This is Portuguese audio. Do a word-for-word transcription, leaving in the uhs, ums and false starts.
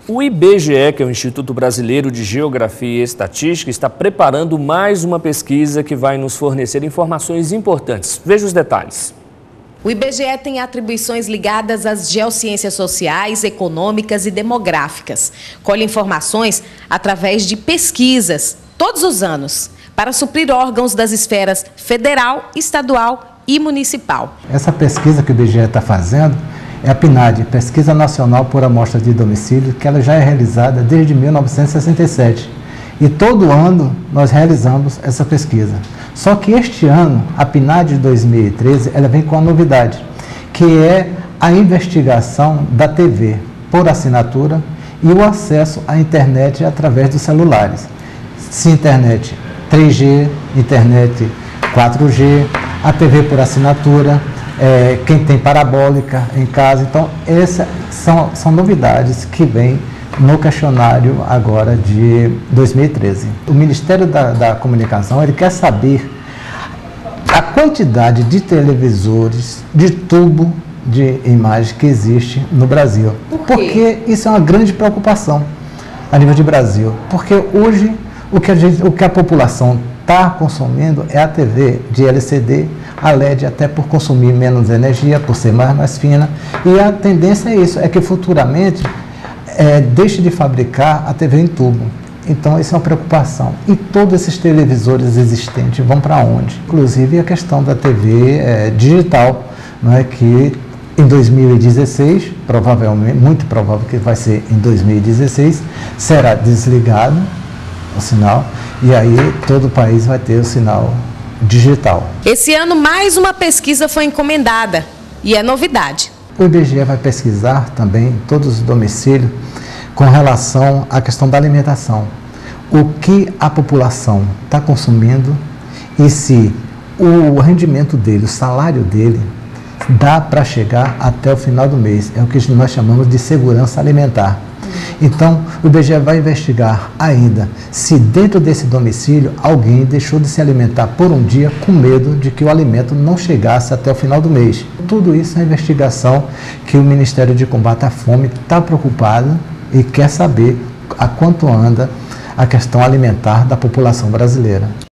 O I B G E, que é o Instituto Brasileiro de Geografia e Estatística, está preparando mais uma pesquisa que vai nos fornecer informações importantes. Veja os detalhes. O I B G E tem atribuições ligadas às geociências sociais, econômicas e demográficas. Colhe informações através de pesquisas, todos os anos, para suprir órgãos das esferas federal, estadual e municipal. Essa pesquisa que o I B G E está fazendo é a PNAD, Pesquisa Nacional por Amostra de Domicílio, que ela já é realizada desde mil novecentos e sessenta e sete. E todo ano nós realizamos essa pesquisa. Só que este ano, a PNAD de dois mil e treze, ela vem com uma novidade, que é a investigação da T V por assinatura e o acesso à internet através dos celulares. Se internet três G, internet quatro G, a T V por assinatura, É, quem tem parabólica em casa. Então, essas são, são novidades que vêm no questionário agora de dois mil e treze. O Ministério da, da Comunicação, ele quer saber a quantidade de televisores de tubo de imagem que existe no Brasil. Por quê? Porque isso é uma grande preocupação a nível de Brasil. Porque hoje o que a, gente, o que a população está consumindo é a T V de L C D, a L E D, até por consumir menos energia, por ser mais, mais fina. E a tendência é isso, é que futuramente é, deixe de fabricar a T V em tubo. Então, isso é uma preocupação. E todos esses televisores existentes vão para onde? Inclusive a questão da T V é, digital, não é, que em dois mil e dezesseis, provavelmente, muito provável que vai ser em dois mil e dezesseis, será desligado o sinal, e aí todo o país vai ter o sinal digital. Esse ano, mais uma pesquisa foi encomendada, e é novidade. O I B G E vai pesquisar também todos os domicílios com relação à questão da alimentação. O que a população está consumindo e se o rendimento dele, o salário dele, dá para chegar até o final do mês. É o que nós chamamos de segurança alimentar. Então, o I B G E vai investigar ainda se dentro desse domicílio alguém deixou de se alimentar por um dia com medo de que o alimento não chegasse até o final do mês. Tudo isso é uma investigação que o Ministério de Combate à Fome está preocupado e quer saber a quanto anda a questão alimentar da população brasileira.